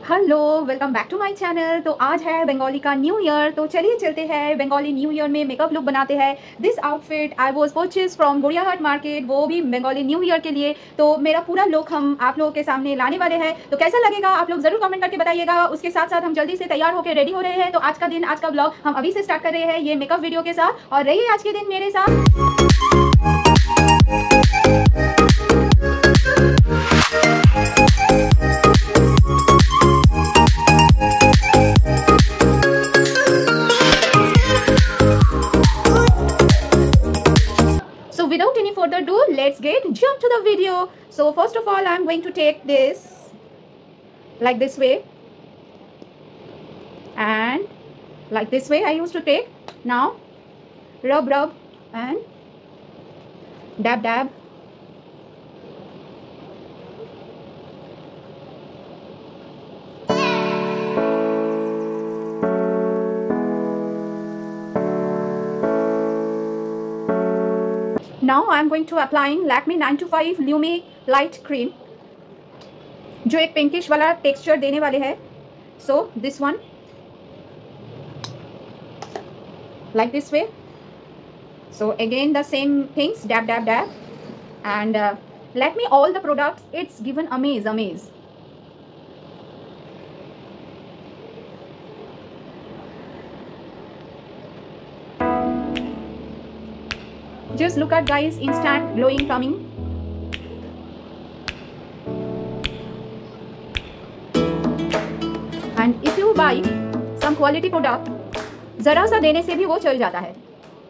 Hello, welcome back to my channel. तो आज है बंगाली का न्यू ईयर, तो चलिए चलते हैं बंगाली न्यू ईयर में मेकअप लुक बनाते हैं। This outfit I was purchase from Gariahat market, वो भी बंगाली न्यू ईयर के लिए। तो मेरा पूरा लुक हम आप लोगों के सामने लाने वाले हैं, तो कैसा लगेगा आप लोग जरूर कमेंट करके बताइएगा। उसके साथ साथ हम जल्दी से तैयार होकर रेडी हो रहे हैं। तो आज का दिन, आज का ब्लॉग हम अभी से स्टार्ट कर रहे हैं ये मेकअप वीडियो के साथ, और रहिए आज के दिन मेरे साथ। Without any further ado, let's jump to the video. So first of all, I'm going to take this like this way, and like this way I used to take. Now rub and dab. Now I'm going to applying Lakme 925 Lume Light Cream, जो एक pinkish वाला texture देने वाले हैं। So this one like this way. So again the same things, dab, and Lakme all the products, it's given amaze. Just look at guys, instant glowing coming. And if you buy some quality product, जरा सा देने से भी वो चल जाता है।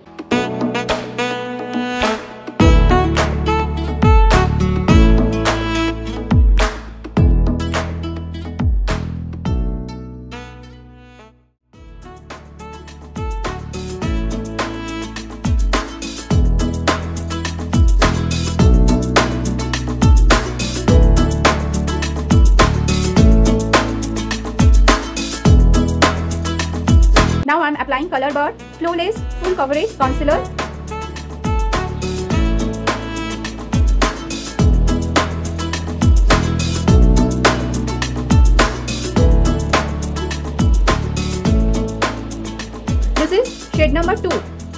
Now I'm applying Color Bar Flawless Full Coverage Concealer. This is shade number 2.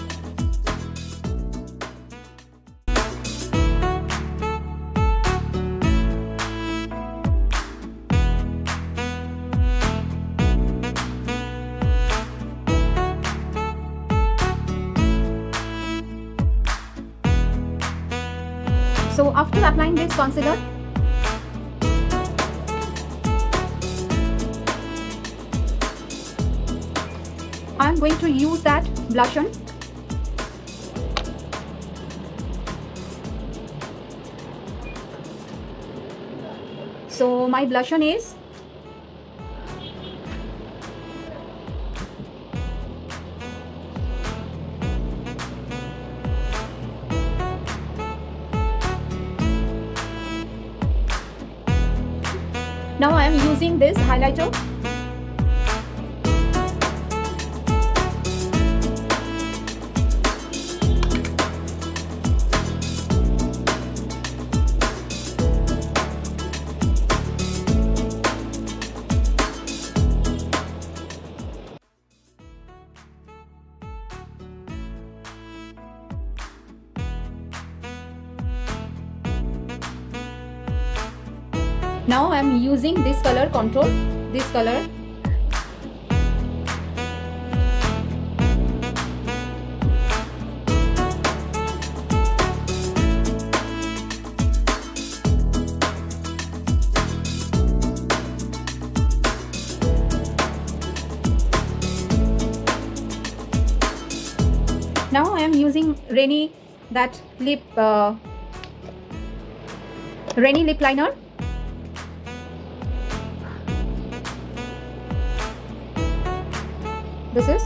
So after applying this concealer, I am going to use that blush on. So my blush on is now I am using this highlighter. Now I am using this color contour, this color. Now I am using Rainy lip liner. This is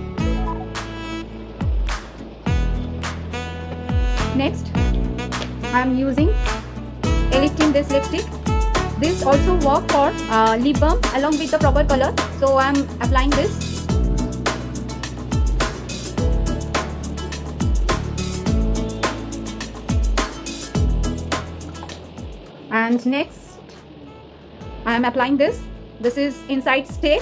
next. I am using Elite this lipstick. This also work for lip balm along with the proper color. So I am applying this. And next I am applying this This is inside stay.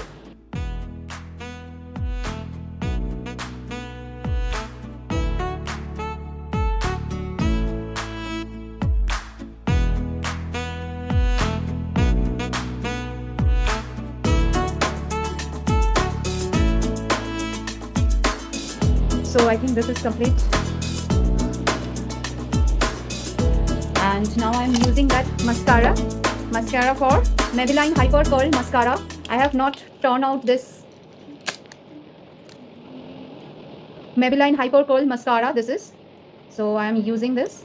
So I think this is complete. And now I'm using that mascara for Maybelline Hyper Curl Mascara. I have not turned out this Maybelline Hyper Curl Mascara. This is, so I am using this.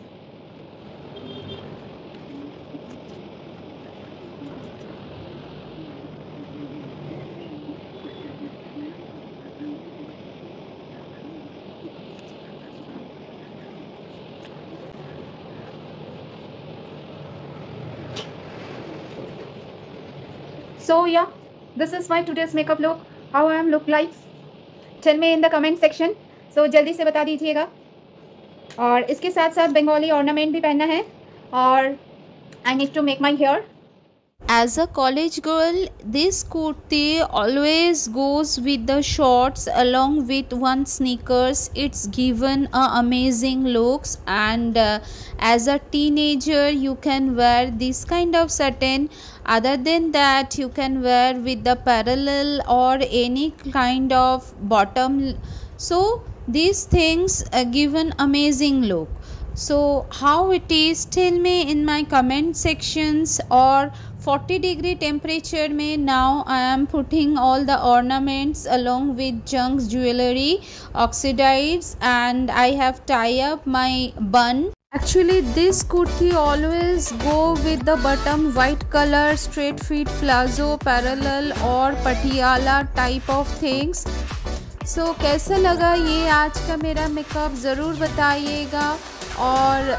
So yeah, this is my today's makeup look. How I am look like? Tell me in the comment section. So जल्दी से बता दीजिएगा. और इसके साथ साथ Bengali ornament भी पहनना है. और I need to make my hair. As a college girl, this kurti always goes with the shorts along with one sneakers. It's given a amazing looks, and as a teenager you can wear this kind of satin. Other than that, you can wear with the parallel or any kind of bottom. So these things give an amazing look. So how it is, tell me in my comment sections. Or 40-degree temperature mein now I am putting all the ornaments along with Junks jewelry oxidides, and I have tie up my bun. Actually this kurti always go with the bottom white color straight fit palazzo parallel or patiala type of things. So कैसा लगा ये आज का मेरा makeup ज़रूर बताइएगा. और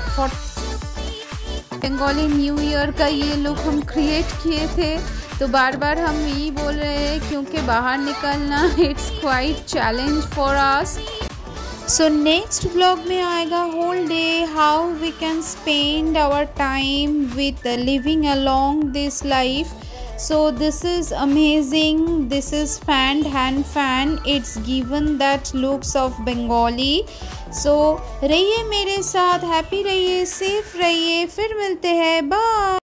Bengali new year का ये लुक हम क्रिएट किए थे, तो बार बार हम यही बोल रहे हैं क्योंकि बाहर निकलना it's quite challenge for us. So next vlog में आएगा whole day how we can spend our time with living along this life. So this is amazing. This is fan hand fan. It's given that looks of Bengali. So रहिए मेरे साथ, happy रहिए, safe रहिए, फिर मिलते हैं, bye.